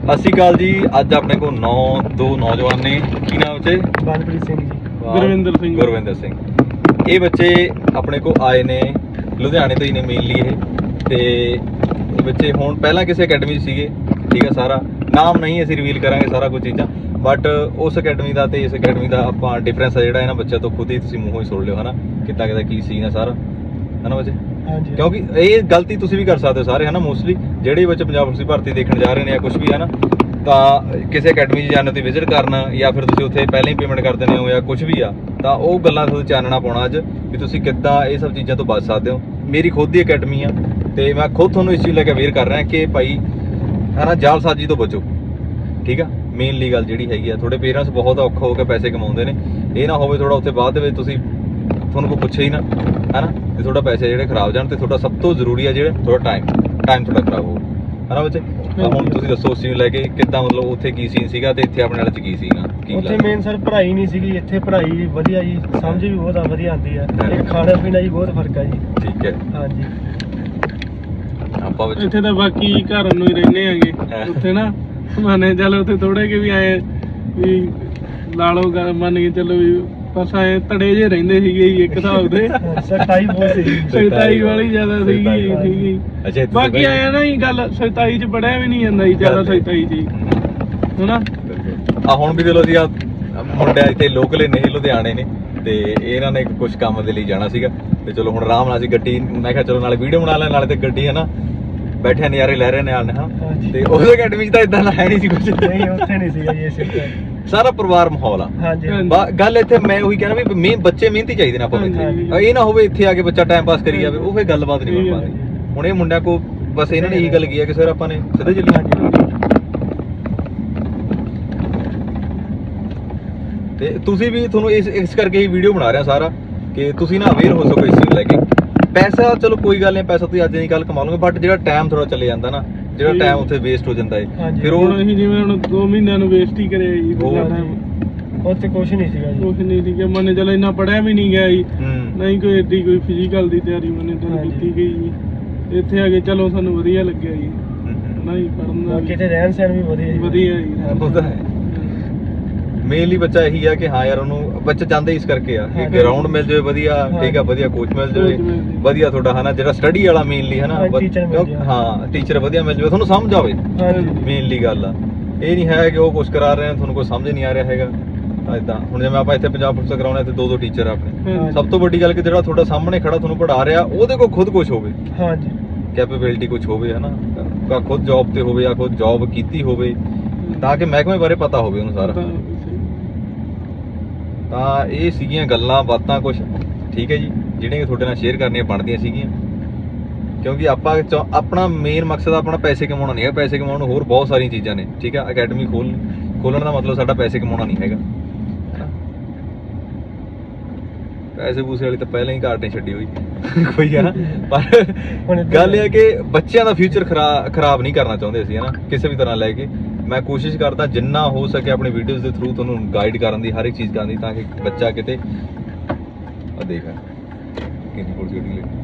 ਸਤਿ ਸ਼੍ਰੀ ਅਕਾਲ ਜੀ। ਅੱਜ ਆਪਣੇ ਕੋਲ ਦੋ ਨੌਜਵਾਨ ਨੇ। ਕੀ ਨਾਮ ਬੱਚੇ? ਬਲਪ੍ਰੀਤ ਸਿੰਘ ਜੀ। ਗੁਰਵਿੰਦਰ ਸਿੰਘ। ਇਹ ਬੱਚੇ ਆਪਣੇ ਕੋਲ ਆਏ ਨੇ ਲੁਧਿਆਣੇ ਤੋਂ ਹੀ ਨੇ ਮੇਨਲੀ ਇਹ ਬੱਚੇ ਹੁਣ ਪਹਿਲਾਂ ਕਿਸੇ ਅਕੈਡਮੀ 'ਚ ਸੀਗੇ, ਠੀਕ ਹੈ। ਸਾਰਾ ਨਾਮ ਨਹੀਂ ਅਸੀਂ ਰਿਵੀਲ ਕਰਾਂਗੇ, ਸਾਰਾ ਕੁਝ ਚੀਜ਼ਾਂ, ਬਟ ਉਸ ਅਕੈਡਮੀ ਦਾ ਤੇ ਇਸ ਅਕੈਡਮੀ ਦਾ ਆਪਾਂ ਡਿਫਰੈਂਸ ਆ ਜਿਹੜਾ ਇਹਨਾਂ ਬੱਚਿਆਂ ਤੋਂ ਖੁਦ ਹੀ ਤੁਸੀਂ ਮੂੰਹੋਂ ਹੀ ਸੁਣ ਲਿਓ, ਹਨਾ, ਕਿੱਦਾਂ ਕਿੱਦਾਂ ਕੀ ਸੀਨ ਹੈ ਸਾਰਾ, ਹਨਾ ਬੱਚੇ। ਕਿਉਂਕਿ ਇਹ ਗਲਤੀ ਤੁਸੀਂ ਵੀ ਕਰ ਸਕਦੇ ਹੋ ਸਾਰੇ, ਹਨਾ। ਮੋਸਟਲੀ ਜਿਹੜੇ ਬੱਚੇ ਪੰਜਾਬ ਪੁਲਿਸ ਦੀ ਭਰਤੀ ਦੇਖਣ ਜਾ ਰਹੇ ਨੇ ਜਾਂ ਕੁਝ ਵੀ, ਹਨਾ, ਤਾਂ ਕਿਸੇ ਅਕੈਡਮੀ 'ਚ ਜਾਣ ਤੇ ਵਿਜ਼ਿਟ ਕਰਨ ਜਾਂ ਫਿਰ ਤੁਸੀਂ ਉੱਥੇ ਪਹਿਲਾਂ ਹੀ ਪੇਮੈਂਟ ਕਰ ਦਿੰਦੇ ਹੋ ਜਾਂ ਕੁਝ ਵੀ ਆ, ਤਾਂ ਉਹ ਗੱਲਾਂ ਤੁਹਾਨੂੰ ਚਾਨਣਾ ਪਾਉਣਾ ਅੱਜ ਵੀ ਤੁਸੀਂ ਕਿੱਦਾਂ ਇਹ ਸਭ ਚੀਜ਼ਾਂ ਤੋਂ ਬਚ ਸਕਦੇ ਹੋ। ਮੇਰੀ ਖੁਦ ਦੀ ਅਕੈਡਮੀ ਆ ਤੇ ਮੈਂ ਖੁਦ ਤੁਹਾਨੂੰ ਇਸ ਚੀਜ਼ ਲੈ ਕੇ ਅਵੇਅਰ ਕਰ ਰਿਹਾ ਕਿ ਭਾਈ, ਹਨਾ, ਜਾਲਸਾਜ਼ੀ ਤੋਂ ਬਚੋ, ਠੀਕ ਆ। ਮੇਨਲੀ ਗੱਲ ਜਿਹੜੀ ਹੈਗੀ ਆ, ਤੁਹਾਡੇ ਪੇਰੈਂਟਸ ਬਹੁਤ ਔਖਾ ਹੋ ਕੇ ਪੈਸੇ ਕਮਾਉਂਦੇ ਨੇ, ਇਹ ਨਾ ਹੋਵੇ ਥੋੜਾ ਉੱਥੇ ਬਾਅਦ ਦੇ ਵਿੱਚ ਤੁਹਾਨੂੰ ਕੋਈ ਪੁੱਛੇ ਹੀ ਨਾ, ਹਨਾ, ਤੇ ਤੁਹਾਡਾ ਪੈਸੇ ਜਿਹੜੇ ਖਰਾਬ ਜਾਣ। ਤੇ ਤੁਹਾਡਾ ਸਭ ਤੋਂ ਜ਼ਰੂਰੀ ਆ ਜਿਹੜਾ ਤੁਹਾਡਾ ਟਾਈਮ ਤੁਹਾਡਾ ਖਰਾਬ ਹੋ, ਹਨਾ ਬੱਚੇ। ਤਾਂ ਹੁਣ ਤੁਸੀਂ ਦੱਸੋ ਉਸ ਚੀਜ਼ ਨੂੰ ਲੈ ਕੇ ਕਿੱਦਾਂ, ਮਤਲਬ ਉੱਥੇ ਕੀ ਸੀਨ ਸੀਗਾ ਤੇ ਇੱਥੇ ਆਪਣੇ ਵਾਲੇ 'ਚ ਕੀ ਸੀਗਾ? ਉੱਥੇ ਮੇਨ ਸਰ ਪੜ੍ਹਾਈ ਨਹੀਂ ਸੀਗੀ, ਇੱਥੇ ਪੜ੍ਹਾਈ ਵਧੀਆ ਜੀ, ਸਮਝ ਵੀ ਬਹੁਤ ਵਧੀਆ ਆਉਂਦੀ ਆ। ਇੱਕ ਖਾਣਾ ਪੀਣਾ ਜੀ ਬਹੁਤ ਫਰਕ ਆ ਜੀ। ਠੀਕ ਹੈ, ਹਾਂਜੀ। ਆਪਾਂ ਇੱਥੇ ਤਾਂ ਬਾਕੀ ਘਰ ਨੂੰ ਹੀ ਰਹਿੰਦੇ ਆਂਗੇ, ਉੱਥੇ ਨਾ ਮੰਨੇ ਚੱਲ ਉੱਥੇ ਥੋੜੇ ਕਿ ਵੀ ਆਏ ਵੀ ਲਾ ਲਓ ਗੱਲ, ਮੰਨ ਕੇ ਚੱਲੋ ਵੀ ਬਸ ਆਏ ਤੜੇ ਜੇ ਰਹਿੰਦੇ ਸੀਗੇ ਇੱਕ ਹਿਸਾਬ ਦੇ। ਸਖਤਾਈ ਬਹੁਤ ਸੀ, ਸਖਤਾਈ ਵਾਲੀ ਜ਼ਿਆਦਾ ਸੀਗੀ, ਸੀਗੀ। ਅੱਛਾ, ਬਾਕੀ ਆਇਆ ਨਾ ਹੀ ਗੱਲ, ਸਖਤਾਈ 'ਚ ਪੜਿਆ ਵੀ ਨਹੀਂ ਜਾਂਦਾ ਜੀ ਜ਼ਿਆਦਾ ਸਖਤਾਈ 'ਚ ਹੀ, ਹਨਾ। ਆ ਹੁਣ ਵੀ ਚਲੋ ਜੀ ਆ ਮੁੰਡਿਆਂ ਇੱਥੇ ਲੋਕਲ ਨੇ, ਲੁਧਿਆਣੇ ਨੇ, ਤੇ ਇਹਨਾਂ ਨੇ ਕੁਝ ਕੰਮ ਦੇ ਲਈ ਜਾਣਾ ਸੀਗਾ ਤੇ ਚਲੋ ਹੁਣ ਆਰਾਮ ਨਾਲ ਅਸੀਂ ਗੱਡੀ, ਮੈਂ ਕਿਹਾ ਚਲੋ ਨਾਲੇ ਵੀਡੀਓ ਬਣਾ ਲੈ ਨਾਲੇ ਤੇ ਗੱਡੀ, ਹਨਾ, ਬੈਠੇ ਨਜ਼ਾਰੇ ਲੈ ਰਹੇ ਨੇ ਆਣ, ਹਾਂ। ਤੇ ਉਸ ਅਕੈਡਮੀ 'ਚ ਤਾਂ ਇਦਾਂ ਦਾ ਹੈ ਨਹੀਂ ਸੀ ਕੁਝ, ਨਹੀਂ ਉੱਥੇ ਨਹੀਂ ਸੀਗਾ ਜੀ ਇਹ ਸਾਰਾ ਪਰਿਵਾਰ ਮਾਹੌਲ ਆ। ਹਾਂਜੀ। ਗੱਲ ਇੱਥੇ ਮੈਂ ਉਹੀ ਕਹਿਣਾ ਵੀ ਬੱਚੇ ਮਿਹਨਤੀ ਚਾਹੀਦੇ ਨੇ ਆਪਾਂ ਨੂੰ ਇੱਥੇ, ਇਹ ਨਾ ਹੋਵੇ ਇੱਥੇ ਆ ਕੇ ਬੱਚਾ ਟਾਈਮ ਪਾਸ ਕਰੀ ਜਾਵੇ, ਉਹ ਫਿਰ ਗੱਲਬਾਤ ਨਹੀਂ ਬਣ ਪਾਉਂਦੀ। ਹੁਣ ਇਹ ਮੁੰਡਿਆਂ ਕੋ ਬਸ ਇਹਨਾਂ ਨੇ ਇਹੀ ਗੱਲ ਕੀ ਹੈ ਕਿ ਸਰ ਆਪਾਂ ਨੇ ਸਿੱਧੇ ਚੱਲੀਏ, ਤੇ ਤੁਸੀਂ ਵੀ ਤੁਹਾਨੂੰ ਇਸ ਕਰਕੇ ਹੀ ਵੀਡੀਓ ਬਣਾ ਰਿਹਾ ਸਾਰਾ ਕਿ ਤੁਸੀਂ ਨਾ ਅਵੇਅਰ ਹੋ ਸਕੋ ਇਸ ਚੀਜ਼ ਲੈ ਕੇ। ਪੈਸਾ ਚਲੋ ਕੋਈ ਗੱਲ ਨਹੀਂ, ਪੈਸਾ ਤੁਸੀਂ ਅੱਜ ਨਹੀਂ ਕੱਲ ਕਮਾ ਲਓਗੇ, ਬਟ ਜਿਹੜਾ ਟਾਈਮ ਥੋੜਾ ਚਲੇ ਜਾਂਦਾ ਨਾ, ਜਿਹੜਾ ਟਾਈਮ ਉੱਥੇ ਵੇਸਟ ਹੋ ਜਾਂਦਾ ਹੈ, ਫਿਰ ਉਹ ਅਸੀਂ ਜਿਵੇਂ ਹੁਣ 2 ਮਹੀਨਿਆਂ ਨੂੰ ਵੇਸਟ ਹੀ ਕਰਿਆ ਜੀ। ਉੱਥੇ ਕੁਛ ਨਹੀਂ ਸੀਗਾ ਜੀ, ਕੁਛ ਨਹੀਂ ਸੀਗਾ, ਮੰਨੇ ਚਲੋ ਇੰਨਾ ਪੜਿਆ ਵੀ ਨਹੀਂ ਗਿਆ ਜੀ, ਨਹੀਂ ਕੋਈ ਏਡੀ ਕੋਈ ਫਿਜ਼ੀਕਲ ਦੀ ਤਿਆਰੀ ਮੰਨੇ ਤਾਂ ਕੀਤੀ ਗਈ ਜੀ। ਇੱਥੇ ਆ ਕੇ ਚਲੋ ਸਾਨੂੰ ਵਧੀਆ ਲੱਗਿਆ ਜੀ, ਨਹੀਂ ਪੜਨ ਦਾ ਕਿਤੇ ਰਹਿਣ ਸਹਿਣ ਵੀ ਵਧੀਆ ਜੀ। ਉਹਦਾ ਹੈ ਮੇਨਲੀ ਬੱਚਾ ਇਹੀ ਆ ਕਿ ਹਾਂ ਯਾਰ, ਉਹਨੂੰ ਬੱਚਾ ਚਾਹੁੰਦਾ ਇਸ ਕਰਕੇ ਆ ਕਿ ਗਰਾਊਂਡ ਮਿਲ ਜਾਵੇ ਵਧੀਆ, ਠੀਕ ਆ, ਵਧੀਆ ਕੋਚ ਮਿਲ ਜਾਵੇ, ਵਧੀਆ ਤੁਹਾਡਾ, ਹਨਾ, ਜਿਹੜਾ ਸਟੱਡੀ ਵਾਲਾ ਮੇਨਲੀ, ਹਨਾ, ਹਾਂ, ਟੀਚਰ ਵਧੀਆ ਮਿਲ ਜਾਵੇ, ਤੁਹਾਨੂੰ ਸਮਝ ਆਵੇ, ਮੇਨਲੀ ਗੱਲ ਆ। ਇਹ ਨਹੀਂ ਹੈ ਕਿ ਉਹ ਕੁਛ ਕਰਾ ਰਹੇ ਨੇ ਤੁਹਾਨੂੰ ਕੋਈ ਸਮਝ ਨਹੀਂ ਆ ਰਿਹਾ ਹੈਗਾ। ਤਾਂ ਇਦਾਂ ਹੁਣ ਜਿਵੇਂ ਆਪਾਂ ਇੱਥੇ ਪੰਜਾਬ ਪੁਲਿਸ ਕਰਾਉਣਾ ਤੇ 2 ਟੀਚਰ ਆਪਣੇ, ਸਭ ਤੋਂ ਵੱਡੀ ਗੱਲ ਕਿ ਜਿਹੜਾ ਤੁਹਾਡਾ ਸਾਹਮਣੇ ਖੜਾ ਤੁਹਾਨੂੰ ਪੜ੍ਹਾ ਰਿਹਾ ਉਹਦੇ ਕੋਲ ਖੁਦ ਕੁਛ ਹੋਵੇ, ਹਾਂਜੀ, ਕੈਪੇਬਿਲਿਟੀ ਕੁਛ ਹੋਵੇ, ਹਨਾ, ਖੁਦ ਜੌਬ ਤੇ ਹੋਵੇ ਜਾਂ ਖੁਦ ਜੌਬ ਕੀਤੀ ਹੋਵੇ, ਤਾਂ ਕਿ ਮਹਿਕਮੇ ਬਾਰੇ ਪਤਾ ਹੋਵੇ ਉਹਨੂੰ ਸਾਰਾ। ਤਾਂ ਇਹ ਸੀਗੀਆਂ ਗੱਲਾਂ ਬਾਤਾਂ ਕੁਛ, ਠੀਕ ਹੈ ਜੀ, ਜਿਹੜੀਆਂ ਤੁਹਾਡੇ ਨਾਲ ਸ਼ੇਅਰ ਕਰਨੀਆਂ ਬਣਦੀਆਂ ਸੀਗੀਆਂ, ਕਿਉਂਕਿ ਆਪਾਂ ਆਪਣਾ ਮੇਨ ਮਕਸਦ ਆਪਣਾ ਪੈਸੇ ਕਮਾਉਣਾ ਨਹੀਂ ਹੈ। ਪੈਸੇ ਕਮਾਉਣ ਨੂੰ ਹੋਰ ਬਹੁਤ ਸਾਰੀਆਂ ਚੀਜ਼ਾਂ ਨੇ, ਠੀਕ ਆ। ਅਕੈਡਮੀ ਖੋਲਣ ਦਾ ਮਤਲਬ ਸਾਡਾ ਪੈਸੇ ਕਮਾਉਣਾ ਨਹੀਂ ਹੈਗਾ, ਪੈਸੇ ਪੂਸੇ ਵਾਲੀ ਤਾਂ ਪਹਿਲਾਂ ਹੀ ਘਾਟ ਨਹੀਂ ਛੱਡੀ ਹੋਈ ਕੋਈ, ਹਨਾ। ਪਰ ਗੱਲ ਇਹ ਹੈ ਕਿ ਬੱਚਿਆਂ ਦਾ ਫਿਊਚਰ ਖਰਾਬ ਨਹੀਂ ਕਰਨਾ ਚਾਹੁੰਦੇ ਅਸੀਂ, ਹਨਾ, ਕਿਸੇ ਵੀ ਤਰ੍ਹਾਂ ਲੈ ਕੇ। ਮੈਂ ਕੋਸ਼ਿਸ਼ ਕਰਦਾ ਜਿੰਨਾ ਹੋ ਸਕੇ ਆਪਣੀ ਵੀਡੀਓਜ਼ ਦੇ ਥਰੂ ਤੁਹਾਨੂੰ ਗਾਈਡ ਕਰਨ ਦੀ, ਹਰ ਇੱਕ ਚੀਜ਼ ਕਰਨ ਦੀ, ਤਾਂ ਕਿ ਬੱਚਾ ਕਿਤੇ ਦੇਖ ਕਿੰਨੀ ਫੋਰਸ ਗੱਡੀ ਲੈ,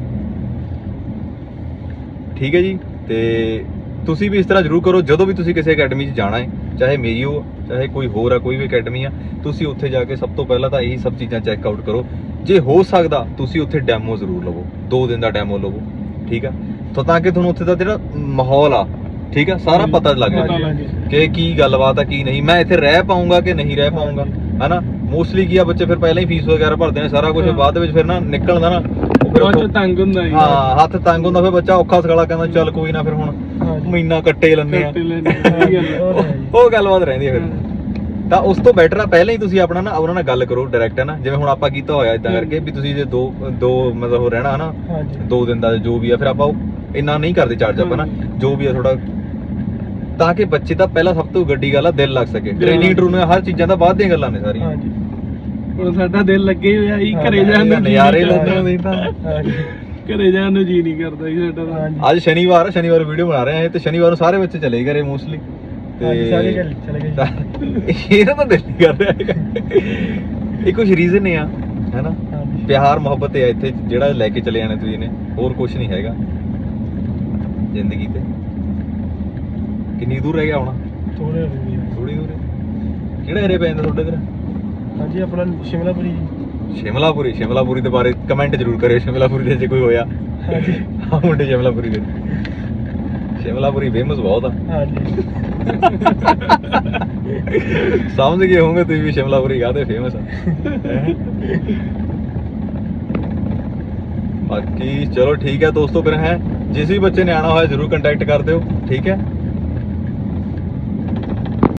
ਠੀਕ ਹੈ ਜੀ। ਤੇ ਤੁਸੀਂ ਵੀ ਇਸ ਤਰ੍ਹਾਂ ਜ਼ਰੂਰ ਕਰੋ, ਜਦੋਂ ਵੀ ਤੁਸੀਂ ਕਿਸੇ ਅਕੈਡਮੀ 'ਚ ਜਾਣਾ ਹੈ, ਚਾਹੇ ਮੇਰੀ ਹੋ ਚਾਹੇ ਕੋਈ ਹੋਰ ਆ, ਕੋਈ ਵੀ ਅਕੈਡਮੀ ਆ, ਤੁਸੀਂ ਉੱਥੇ ਜਾ ਕੇ ਸਭ ਤੋਂ ਪਹਿਲਾਂ ਤਾਂ ਇਹੀ ਸਭ ਚੀਜ਼ਾਂ ਚੈੱਕ ਆਊਟ ਕਰੋ। ਜੇ ਹੋ ਸਕਦਾ ਤੁਸੀਂ ਉੱਥੇ ਡੈਮੋ ਜ਼ਰੂਰ ਲਵੋ, 2 ਦਿਨ ਦਾ ਡੈਮੋ ਲਵੋ, ਠੀਕ ਆ, ਤਾਂ ਕਿ ਤੁਹਾਨੂੰ ਉੱਥੇ ਦਾ ਜਿਹੜਾ ਮਾਹੌਲ ਆ, ਠੀਕ ਆ, ਸਾਰਾ ਪਤਾ ਲੱਗ ਜਾਵੇ ਕਿ ਕੀ ਗੱਲਬਾਤ ਆ, ਕੀ ਨਹੀਂ, ਮੈਂ ਇੱਥੇ ਰਹਿ ਪਾਊਂਗਾ ਕਿ ਨਹੀਂ ਰਹਿ ਪਾਊਂਗਾ, ਹਨਾ। ਮੋਸਟਲੀ ਕੀ ਆ, ਬੱਚੇ ਫਿਰ ਪਹਿਲਾਂ ਹੀ ਫੀਸ ਵਗੈਰਾ ਭਰਦੇ ਨੇ, ਸਾਰਾ ਕੁਝ, ਬਾਅਦ ਵਿੱਚ ਫਿਰ ਨਾ ਨਿਕਲਦਾ ਨਾ ਤੰਗ ਹੁੰਦਾ, ਹਾਂ, ਹੱਥ ਤੰਗ ਹੁੰਦਾ, ਫਿਰ ਬੱਚਾ ਔਖਾ ਸਗਲਾ ਕਹਿੰਦਾ ਚੱਲ ਕੋਈ ਨਾ, ਫਿਰ ਹੁਣ ਮਹੀਨਾ ਕੱਟੇ ਲੈਂਦੇ ਆ, ਉਹ ਗੱਲਬਾਤ ਰਹਿੰਦੀ ਹੈ ਫਿਰ। ਤਾਂ ਉਸ ਤੋਂ ਬੈਟਰ ਆ ਪਹਿਲਾਂ ਹੀ ਤੁਸੀਂ ਆਪਣਾ ਨਾ ਉਹਨਾਂ ਨਾਲ ਗੱਲ ਕਰੋ ਡਾਇਰੈਕਟ, ਹੈ ਨਾ, ਜਿਵੇਂ ਹੁਣ ਆਪਾਂ ਕੀਤਾ ਹੋਇਆ ਇਦਾਂ ਕਰਕੇ ਵੀ ਤੁਸੀਂ ਜੇ ਦੋ ਮਤਲਬ ਰਹਿਣਾ, ਹਨਾ, 2 ਦਿਨ ਦਾ ਜੋ ਵੀ ਆ, ਫਿਰ ਆਪਾਂ ਇੰਨਾ ਨਹੀਂ ਕਰਦੇ ਚਾਰਜ ਆਪਾਂ ਨਾ, ਜੋ ਵੀ ਆ ਥੋੜਾ, ਤਾਂ ਕਿ ਬੱਚੇ ਦਾ ਪਹਿਲਾਂ ਸਭ ਤੋਂ ਵੱਡੀ ਗੱਲ ਆ ਦਿਲ ਲੱਗ ਸਕੇ। ਟ੍ਰੇਨਿੰਗ ਟਰੂਨ ਹਰ ਚੀਜ਼ਾਂ ਦਾ ਬਾਅਦ ਦੀਆਂ ਗੱਲਾਂ ਨੇ ਸਾਰੀਆਂ। ਹੁਣ ਸਾਡਾ ਦਿਲ ਲੱਗੇ ਹੋਇਆ ਜੀ, ਘਰੇ ਜਾਣ ਨੂੰ ਨਜ਼ਾਰੇ ਲੈਂਦੇ ਨਹੀਂ ਤਾਂ ਘਰੇ ਜਾਣ ਨੂੰ ਜੀ ਨਹੀਂ ਕਰਦਾ ਜੀ ਸਾਡਾ। ਅੱਜ ਸ਼ਨੀਵਾਰ ਵੀਡੀਓ ਬਣਾ ਰਹੇ ਆ ਤੇ ਸ਼ਨੀਵਾਰ ਨੂੰ ਸਾਰੇ ਬੱਚੇ ਚਲੇ ਗਏ ਮੋਸਟਲੀ, ਤੇ ਇਹਨਾਂ ਦਾ ਦਿਲ ਨਹੀਂ ਕਰ ਰਿਹਾ। ਇਹ ਕੁਛ ਰੀਜ਼ਨ ਆ, ਹੈਨਾ, ਪਿਆਰ ਮੁਹੱਬਤ ਹੈ ਇੱਥੇ ਜਿਹੜਾ ਲੈ ਕੇ ਚਲੇ ਜਾਣੇ ਤੁਸੀਂ ਨੇ, ਹੋਰ ਕੁਛ ਨਹੀਂ ਹੈਗਾ ਜ਼ਿੰਦਗੀ ਤੇ। ਕਿੰਨੀ ਦੂਰ ਰਹਿ ਗਿਆ ਹੁਣ? ਥੋੜੇ ਹੋ ਗਏ ਥੋੜੀ ਦੂਰ ਹੈ। ਕਿਹੜਾ ਏਰੀਆ ਪੈਂਦਾ ਤੁਹਾਡੇ ਇਧਰ? ਹਾਂਜੀ ਆਪਣਾ ਸ਼ਿਮਲਾਪੁਰੀ ਜੀ। ਸ਼ਿਮਲਾਪੁਰੀ ਦੇ ਬਾਰੇ ਕਮੈਂਟ ਜ਼ਰੂਰ ਕਰਿਓ, ਸ਼ਿਮਲਾਪੁਰੀ ਦੇ ਜੇ ਕੋਈ ਹੋਇਆ। ਹਾਂਜੀ ਹਾਂ ਮੁੰਡੇ ਸ਼ਿਮਲਾਪੁਰੀ ਦੇ, ਸ਼ਿਮਲਾਪੁਰੀ ਫੇਮਸ ਬਹੁਤ ਆ। ਹਾਂਜੀ ਸਮਝ ਗਏ ਹੋਵੋਗੇ ਤੁਸੀਂ ਵੀ ਸ਼ਿਮਲਾਪੁਰੀ ਕਾਹਦੇ ਫੇਮਸ ਆ। ਬਾਕੀ ਚਲੋ ਠੀਕ ਹੈ ਦੋਸਤੋ, ਫਿਰ ਹੈ ਜਿਸ ਵੀ ਬੱਚੇ ਨੇ ਆਉਣਾ ਹੋਇਆ ਜ਼ਰੂਰ ਕੰਟੈਕਟ ਕਰ ਦਿਓ, ਠੀਕ ਹੈ।